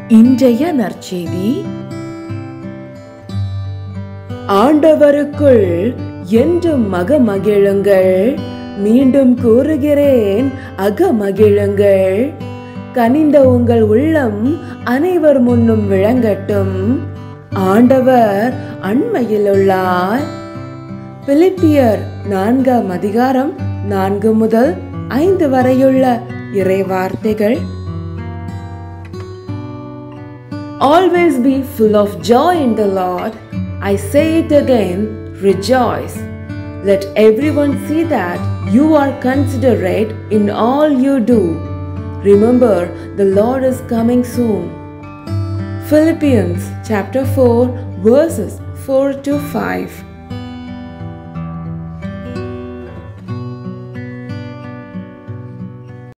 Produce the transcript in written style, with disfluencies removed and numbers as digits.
இன்றைய நற்செய்தி. ஆண்டவருக்குள் என்றும் மகிழுங்கள். மீண்டும் கூறுகிறேன், அகமகிழுங்கள். கனிந்த உங்கள் உள்ளம் அனைவர் முன்னும் விளங்கட்டும். ஆண்டவர் அண்மையில் உள்ளார். பிலிப்பியர் 4ஆம் அதிகாரம் 4 முதல் 5 வரையுள்ள இறை வார்த்தைகள். Always be full of joy in the Lord. I say it again, rejoice. Let everyone see that you are considerate in all you do. Remember, the Lord is coming soon. Philippians chapter 4 verses 4 to 5.